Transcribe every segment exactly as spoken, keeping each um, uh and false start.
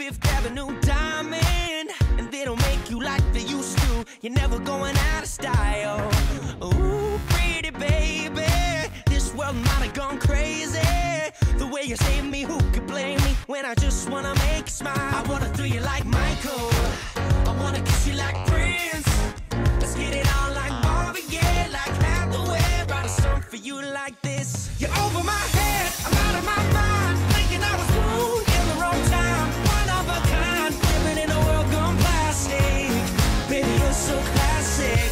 Fifth Avenue diamond, and they don't make you like they used to. You're never going out of style. Ooh, pretty baby, this world might have gone crazy. The way you saved me, who could blame me when I just wanna make you smile? I wanna throw you like Michael, I wanna kiss you like Prince. Let's get it on like Marvin Gaye, like Hathaway. Write a song for you like this. You're over my head, I'm out of my mind, thinking I was born in the wrong time. One of a kind, living in a world gone plastic. Baby, you're so classic.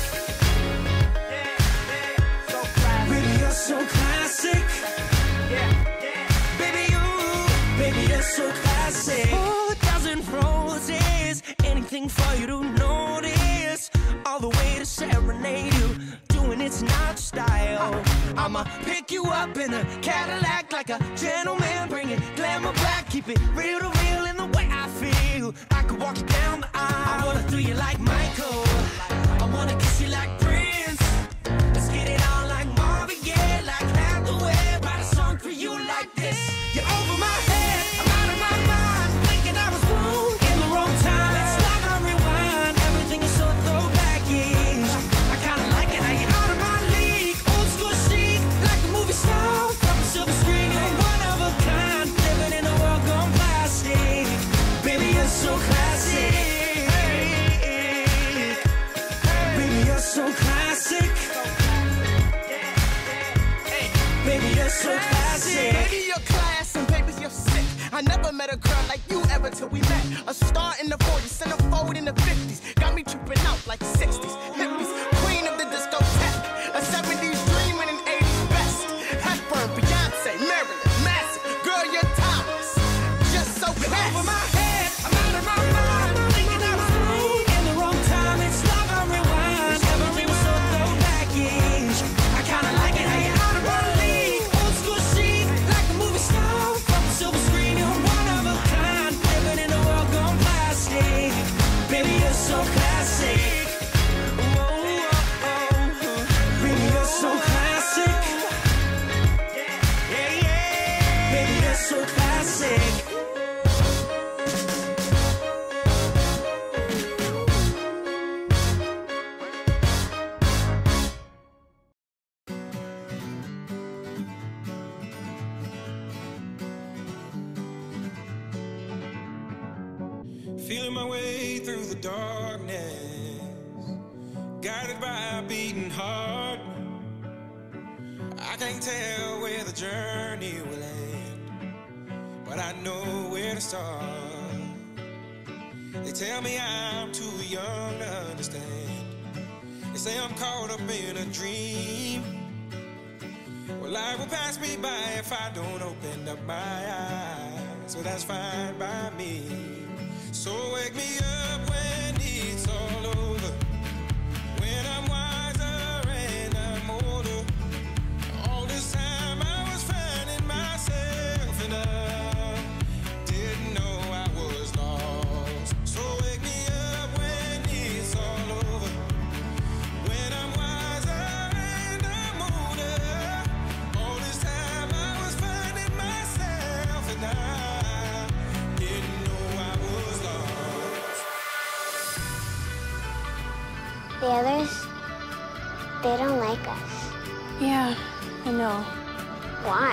Baby, you're so classic. Baby, you, baby, you're so classic. Oh, a dozen roses, anything for you to notice. All the way to serenade you, doing it's not style. I'ma pick you up in a Cadillac like a gentleman, bring it glamour back, keep it real to real in the way I feel. I could walk you down the aisle. I wanna throw you like Michael, I wanna kiss you like Prince. Let's get it on like Marvin Gaye, like Hathaway. Write a song for you like this. You're over my head, I'm out of my mind, thinking I was born in the wrong time. Let's stop and rewind, everything is so throwback-ish. I kinda like it how you're out of my league, old school chic, like a movie star from a silver screen. You're one of a kind, living in a world gone plastic. Baby, you're so classic. Baby, you're so classic. Baby, you're so classic. Baby, you're class and baby, you're sick. I never met a girl like you ever till we met. A star in the forties, centerfold in the fifties. Got me tripping out like sixties, hippies. Queen of the discotheque. A seventies dream and an eighties best. Hepburn, Beyonce, Marilyn, Massive. Girl, you're timeless. Just so classy. Over my head, I'm out of my mind, thinking I was born in the wrong time. It's love on rewind, everything was so throwback-ish. I kinda like it how you're out of my league, old school chic, like a movie star from a silver screen. You're one of a kind, living in a world gone plastic. Baby, you're so classic. Oh, oh, oh. Baby, you're so classic. Yeah, yeah. Baby, you're so classic. Feeling my way through the darkness, guided by a beating heart. I can't tell where the journey will end, but I know where to start. They tell me I'm too young to understand. They say I'm caught up in a dream. Well, life will pass me by if I don't open up my eyes. So that's fine by me. So wake me up when it's all over, when I'm wiser and I'm older. All this time I was finding myself and I didn't know I was lost. So wake me up when it's all over, when I'm wiser and I'm older. All this time I was finding myself and I didn't know I was lost. The others, they don't like us. Yeah, I know. Why?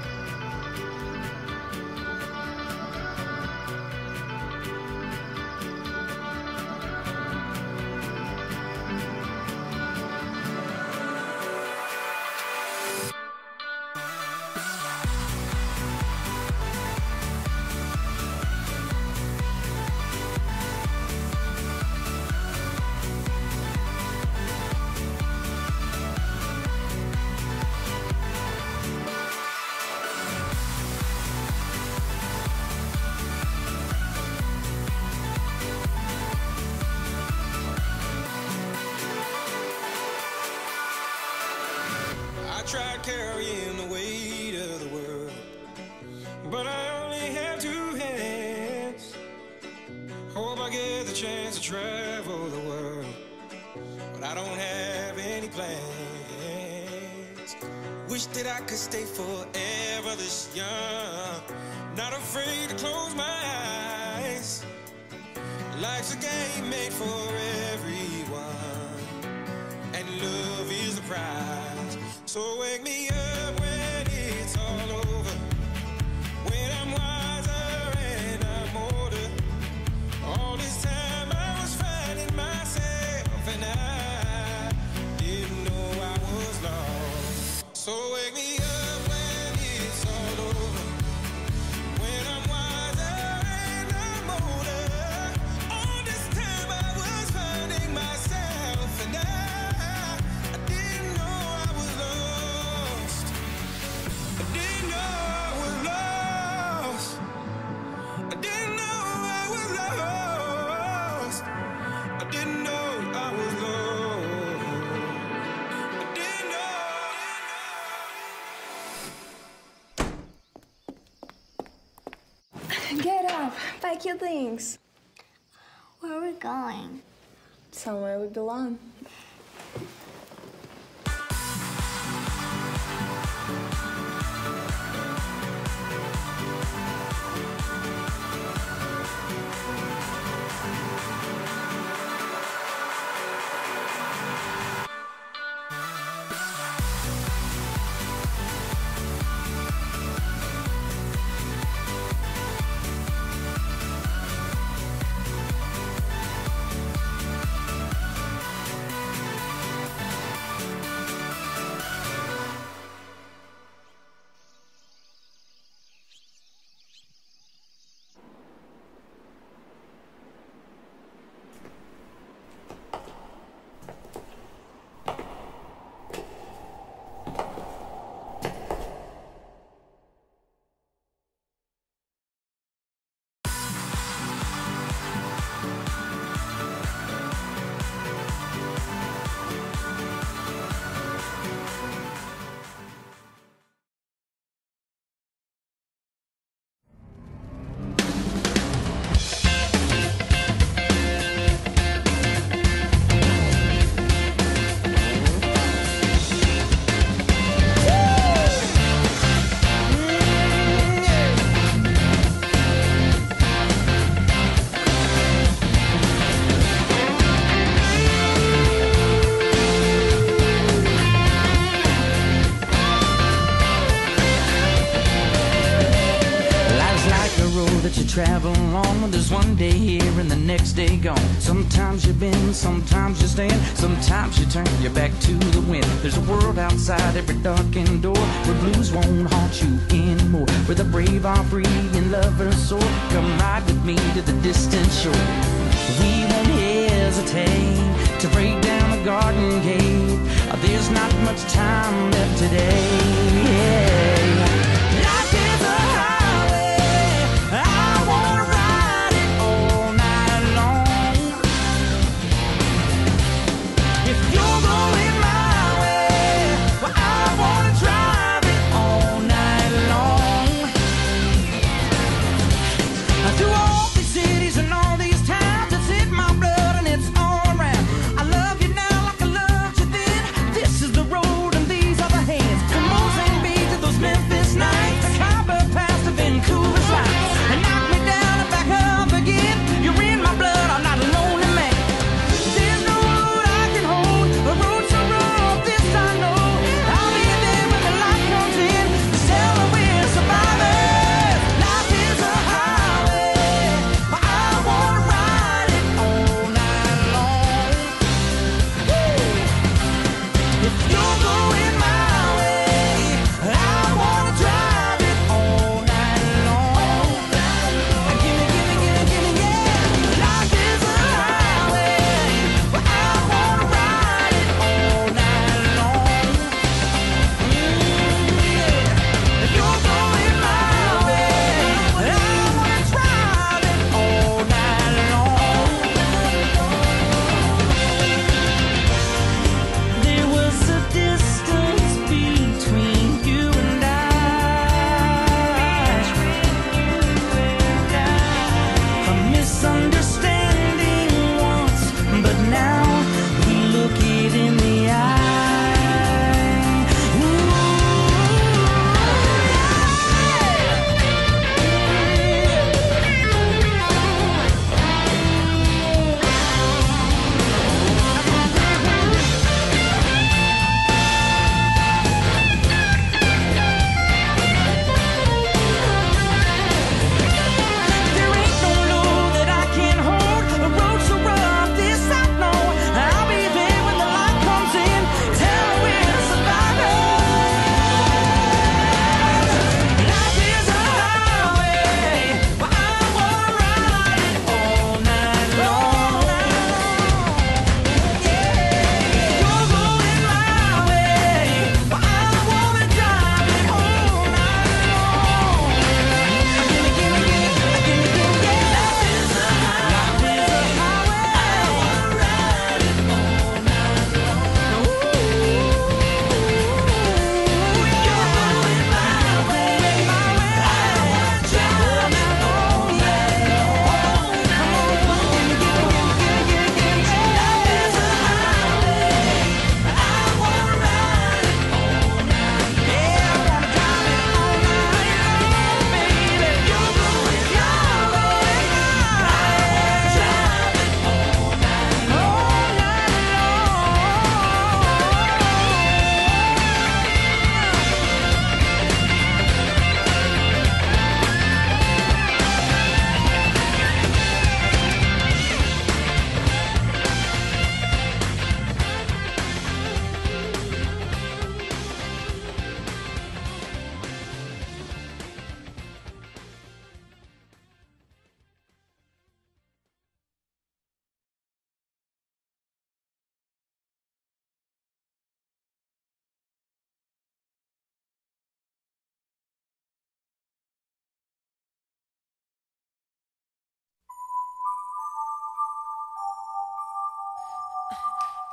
Tried carrying the weight of the world, but I only have two hands. Hope I get the chance to travel the world, but I don't have any plans. Wish that I could stay forever this young, not afraid to close my eyes. Life's a game made for everyone, and love is the prize. So wake me up when it's all over, when I'm wiser and I'm older. All this time I was finding myself, and I didn't know I was lost. So wake me up when it's all over, when I'm wiser and I'm older. All this time I was finding myself, and I, I didn't know I was lost. I didn't know I was lost. I didn't know I was lost. I didn't know I was lost. I didn't know. Get up. Pack your things. Where are we going? Somewhere we belong. Travel on, there's one day here and the next day gone. Sometimes you bend, sometimes you stand, sometimes you turn your back to the wind. There's a world outside every darkened door, where blues won't haunt you anymore, where the brave are free and lovers soar. Come ride with me to the distant shore. We won't hesitate to break down the garden gate. There's not much time left today. Yeah. Life is a highway, I wanna ride it all night long. If you're going my way, well, I wanna drive it all night long. Through all these cities and all these towns, it's in my blood and it's all around. I love you now like I loved you then. This is the road and these are the hands. Come on.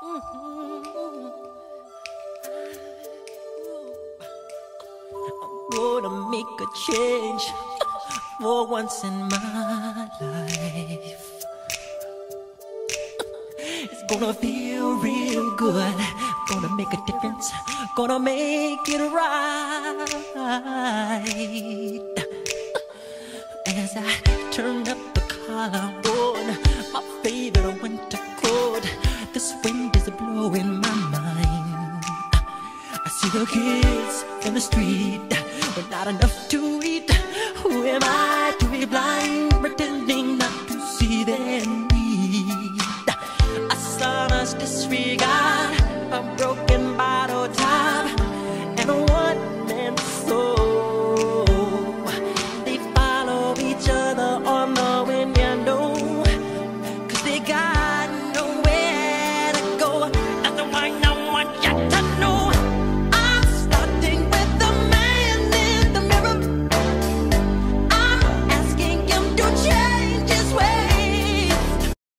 Gonna make a change for once in my life. It's gonna feel real good. Gonna make a difference. Gonna make it right. As I turn up the collar on my favorite winter coat, this wind is blowing my mind. I see the kids in the street with not enough to eat. Who am I to be blind, pretending not to see their need? A son's disregard, a broken bottle top, and a one-man soul. They follow each other on the wind, you know, 'cause they got nowhere to go. That's why I want you to know. I'm starting with the man in the mirror. I'm asking him to change.